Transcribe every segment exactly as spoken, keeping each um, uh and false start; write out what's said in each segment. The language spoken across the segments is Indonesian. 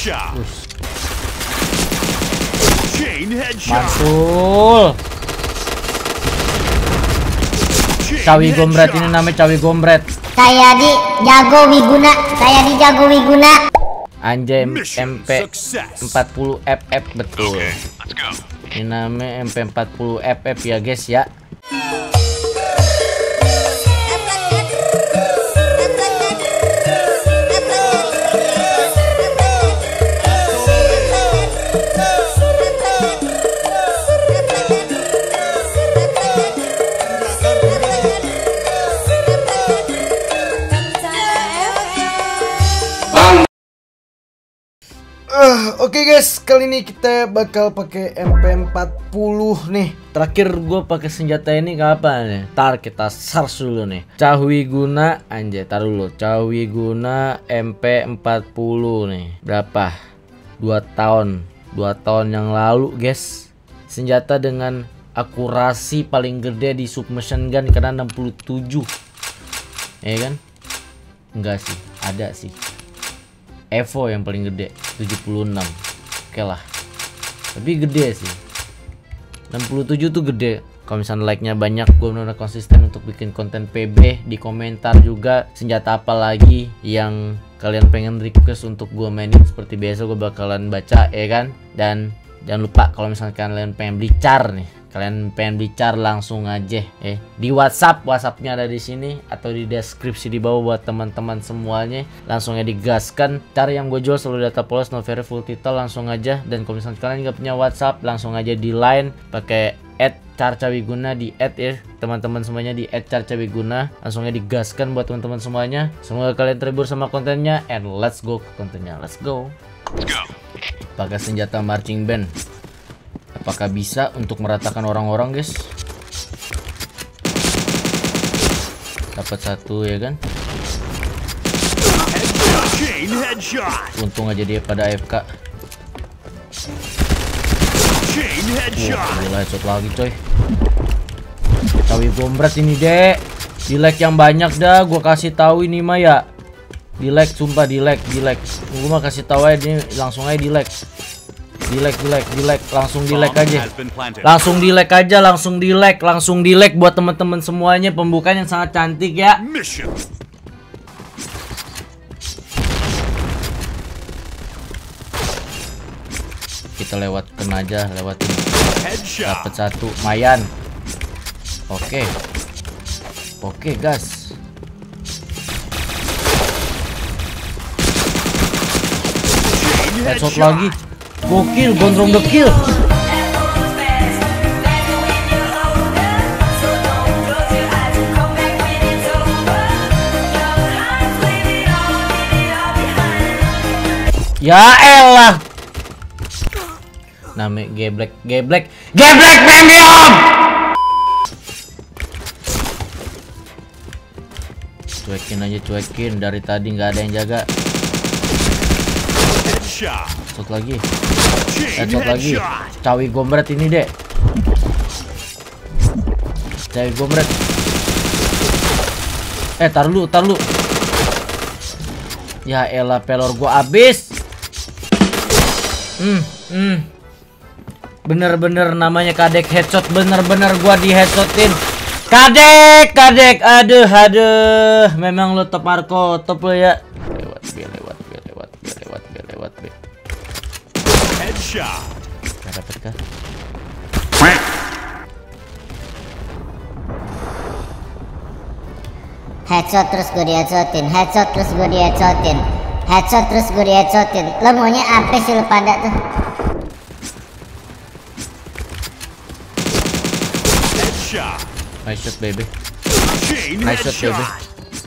Headshot. Us. Chain headshot. Mantul. Chain Cawi gombret ini headshot. namanya cawi gombret. Saya di jago Wiguna, saya di jago Wiguna. Anjay M Mission P success. empat puluh F F betul. Okay, let's go. Ini namanya M P empat puluh F F ya guys ya. Uh, Oke okay guys, kali ini kita bakal pakai M P empat puluh nih. Terakhir gue pakai senjata ini kapan nih? Ntar kita search dulu nih. Cahwiguna, anjay, tar dulu. Cahwiguna M P empat puluh nih. Berapa? dua tahun. dua tahun yang lalu guys. Senjata dengan akurasi paling gede di submachine gun karena enam puluh tujuh. Ya kan? Enggak sih, ada sih. Evo yang paling gede tujuh puluh enam. Oke lah. Tapi gede sih. enam puluh tujuh tuh gede. Kalau misalnya like-nya banyak, gue benar-benar konsisten untuk bikin konten P B. Di komentar juga senjata apa lagi yang kalian pengen request untuk gue mainin. Seperti biasa gue bakalan baca ya kan. Dan jangan lupa kalau misalnya kalian pengen beli car nih, kalian pengen beli car langsung aja eh di WhatsApp, WhatsAppnya ada di sini atau di deskripsi di bawah buat teman-teman semuanya. Langsung aja digaskan. Cara yang gue jual selalu data polos, no verify, full title, langsung aja. Dan kalau misalnya kalian nggak punya WhatsApp, langsung aja di line pakai at carcawiguna, di add ya teman-teman semuanya, di add carcawiguna. Langsung aja digaskan buat teman-teman semuanya. Semoga kalian terhibur sama kontennya, and let's go ke kontennya. Let's go. Let's go. Pakai senjata marching band. Apakah bisa untuk meratakan orang-orang guys? Dapat satu ya kan? Headshot. Chain headshot. Untung aja dia pada A F K. Chain Wah, headshot. gila headshot lagi coy. Cawi gombret ini dek. Di like yang banyak dah, gua kasih tahu ini mah ya. Di like, sumpah di like, di like. Gua mah kasih tahu aja ini, langsung aja di like. Di like, di like, di like, langsung di like aja. Langsung di like aja, langsung di like, langsung di like buat teman-teman semuanya. Pembukaan yang sangat cantik ya. Mission. Kita lewatkan aja, lewatin. Headshot. Dapat satu, mayan. Oke. Oke, gas. Chain Headshot headshot. lagi. Gokil, gondrong the kill. Ya elah. Namanya geblek, geblek, geblek premium. Cuekin aja, cuekin. Dari tadi nggak ada yang jaga. Headshot. Headshot lagi. Chain Headshot lagi. headshot. Cawi gombret ini dek. Cawi gombret. Eh tar lu, tar lu. Ya elah, pelor gua abis. Hmm, hmm. Bener-bener namanya kadek headshot. Bener-bener gua di headshotin. Kadek, kadek. Aduh, aduh. Memang lu top Marco, top lu ya. Lewat, be, lewat, be, lewat, be, lewat, be, lewat, be. Headshot. Gak dapet kah? Headshot terus gue di headshotin, headshot terus gue di headshotin, headshot terus gue di headshotin. Lo maunya apa sih lo pada tuh? Headshot. Nice shot baby. Chain Nice shot baby. headshot.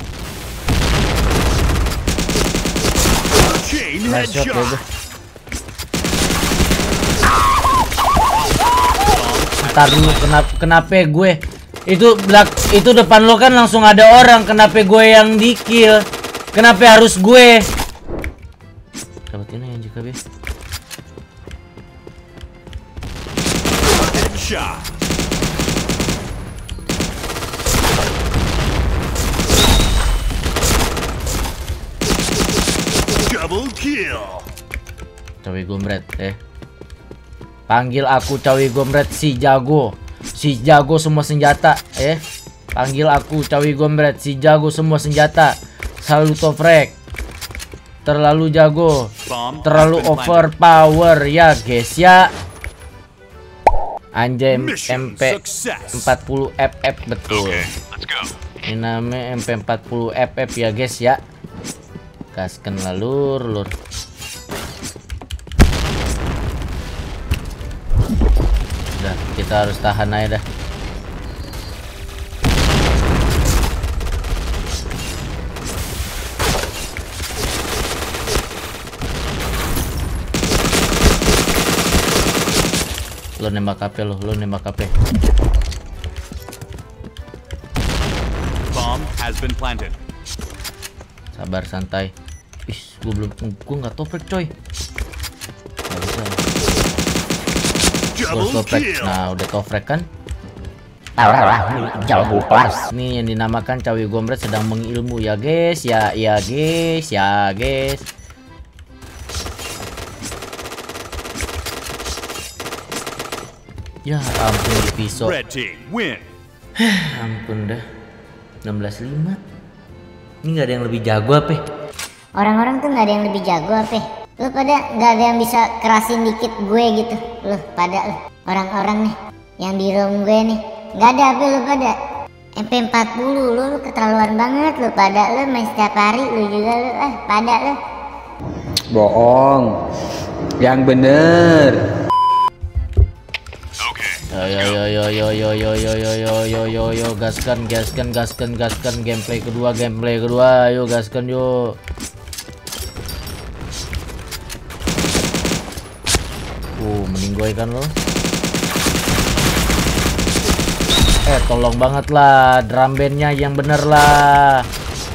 Chain Nice shot baby. headshot. Ntar dulu, kenapa kenapa gue itu belak itu depan lo kan langsung ada orang, kenapa gue yang di kill? Kenapa harus gue? Dapetin aja juga be. Headshot. Double kill. Cawi Gombret eh. Panggil aku Cawi Gombret si jago. Si jago semua senjata eh. Panggil aku Cawi Gombret si jago semua senjata. Selalu toprek. Terlalu jago. Terlalu overpower ya guys ya. Anjay M P empat puluh F F betul. Ini namanya M P empat puluh F F ya guys ya. Gaskan lalur lur. Udah kita harus tahan aja dah. Lo nembak K P lo, lo nembak K P. Bomb has been planted. Sabar santai. Ih, gua belum gua nggak toprek coy. Gak bisa. Gua toprek. Nah, udah toprek kan? Jauh kelas. Ini yang dinamakan Cawi Gombret sedang mengilmu ya guys, ya ya guys, ya guys. Ya ampun di pisau. Red team win. Ampun dah. enam belas lima. Ini nggak ada yang lebih jago apa? Orang-orang tuh nggak ada yang lebih jago apa? Lu pada nggak ada yang bisa kerasin dikit gue gitu. Lu pada lu orang-orang nih yang di room gue nih nggak ada apa lu pada. M P empat puluh lu, lu keterlaluan banget lu pada lu main setiap hari lu juga lu ah pada lu. Bohong. Yang bener. Yo yo yo yo yo yo yo yo yo yo yo yo yo gaskan gaskan gaskan gaskan gameplay kedua gameplay kedua ayo gaskan yuk. Uh meninggoy kan lo. Eh tolong banget lah drum bandnya yang bener lah.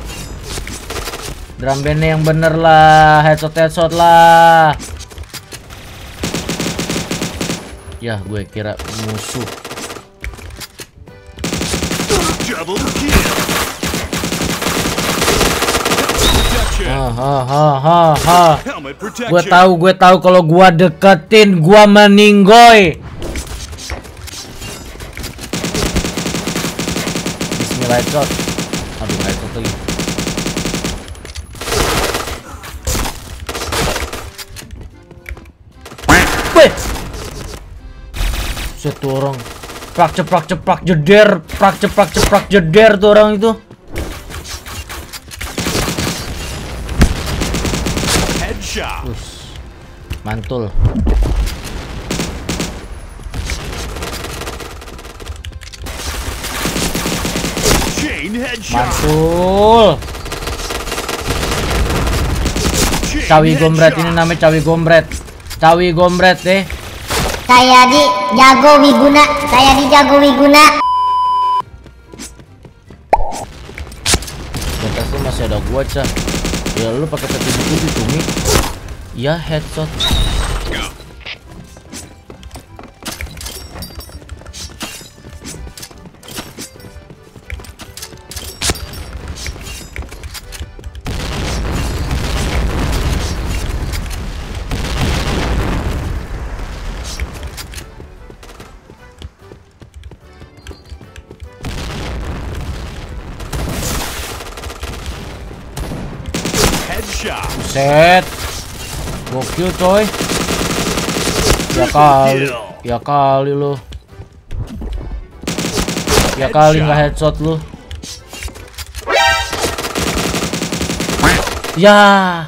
Drum bandnya yang bener lah, headshot headshot lah. Ya, gue kira musuh. Double kill. Ha ha ha ha ha. Helmet protection. Gue tahu, gue tahu kalau gua deketin, gua meninggoy. Bismillah shot. Aduh, headshot lagi. Weh. Satu orang prak ceprak ceprak jeder, prak ceprak ceprak jeder tuh orang itu. Headshot. Us, mantul. Chain headshot. Mantul. Chain Cawi Gombret headshot. ini namanya Cawi Gombret. Cawi Gombret deh. Saya di jago Wiguna, saya di jago Wiguna. Di atas lu masih ada gua cah. Ya lu pakai T tujuh puluh cumi. Ya headshot. Headshot. Set. Gokil coy. Ya kali. Ya kali lu. Ya kali nggak headshot lu. Ya.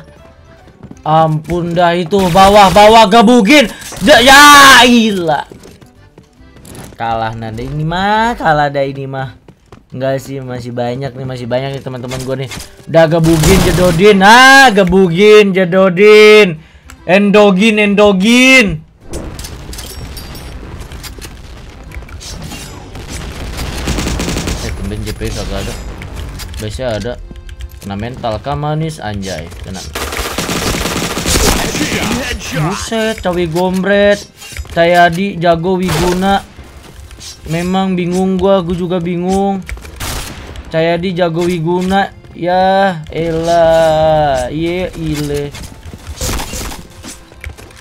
Ampun dah itu bawah-bawah gabugin. Ya, ya ilah. Kalah nada ini mah, kalah dah ini mah. Enggak sih, masih banyak nih, masih banyak nih teman-teman gue nih. Udah gebugin jedodin, ah gebugin jedodin, endogin endogin. Eh tumben J P kagak ada, biasanya ada. Kena mental kamanis anjay, kena. Buset, Cawi Gombret, Cahyadi, jago Wiguna. Memang bingung gua, gua juga bingung. Cahyadi jago Wiguna, ya elah, ye ile.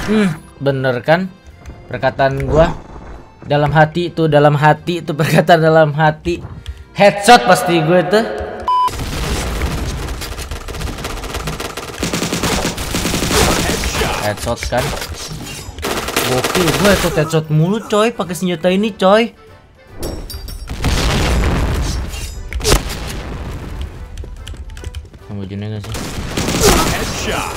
Hmm, bener kan perkataan gua? Dalam hati itu, dalam hati itu perkataan dalam hati. Headshot pasti gue tuh. Headshot kan. Gokil, gue headshot headshot mulu coy pakai senjata ini coy. Kamu jenis gak sih? Headshot.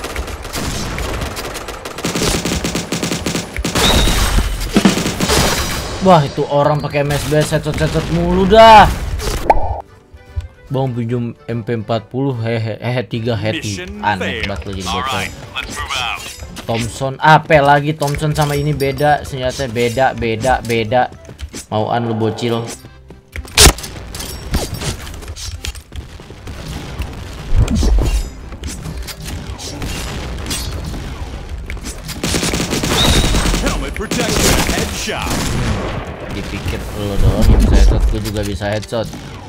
Wah, itu orang pakai M S B headshot headshot mulu dah. Bang pinjam M P empat puluh hehe hehe tiga heti. Aneh banget lo jadi bocah. Thompson apa lagi? Thompson sama ini beda, senjata beda beda beda. Mauan lu bocil. Helmet protection. Headshot. Dipikir lo doang yang bisa headshot, gue juga bisa headshot.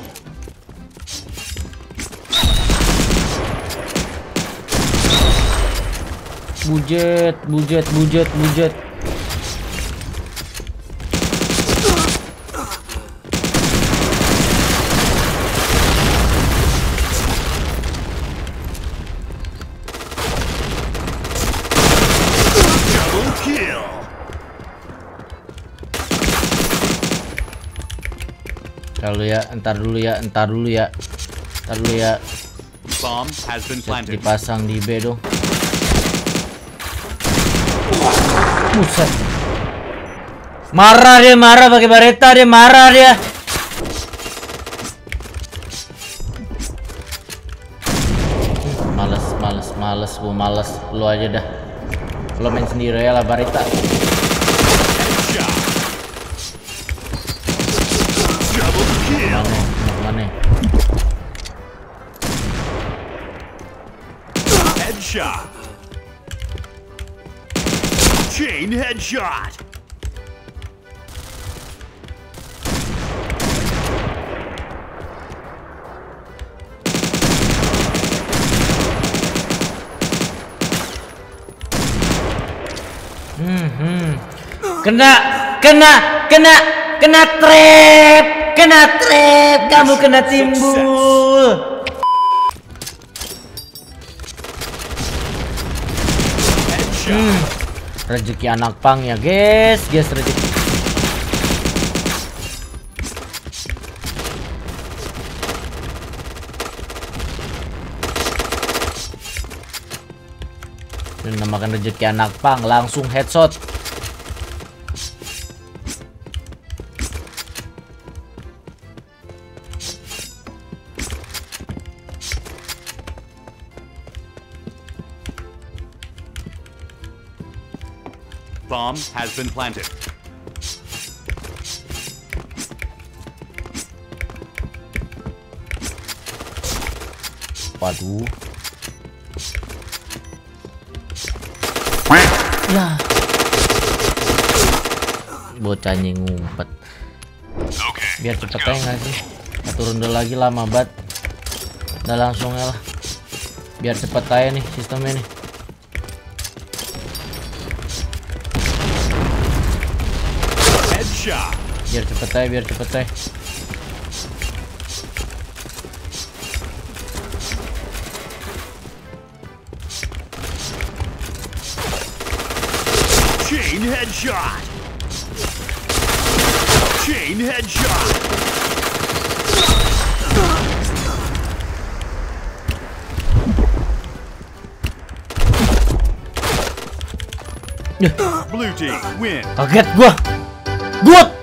Bujet, bujet, bujet, bujet. Double kill. Kalau ya, entar dulu ya, entar dulu ya, entar dulu ya. Bomb has been planted. Dipasang di B dong. Buset. Marah dia, marah pakai bareta dia, marah dia. Males, males, males, gua males. Lu aja dah. Lo main sendiri ya lah bareta. Headshot. Double kill. Mana? Mana? Headshot. Chain headshot. Hmm, hmm. Kena, kena, kena, kena trap, kena trap. Kamu kena timbul. Hmm. Rezeki anak pang ya guys, guys rezeki. Ini namakan rezeki anak pang, langsung headshot. Bomb has been planted. Waduh. Ya. Bocahnya ngumpet. Biar cepet aja nggak sih? Satu ronde lagi lama banget. Udah langsung ya lah. Biar cepet aja nih sistemnya nih. Headshot. Biar cepet aja, biar cepet aja. Chain headshot. Chain headshot. Duh, Blue team win. kaget gua. Good.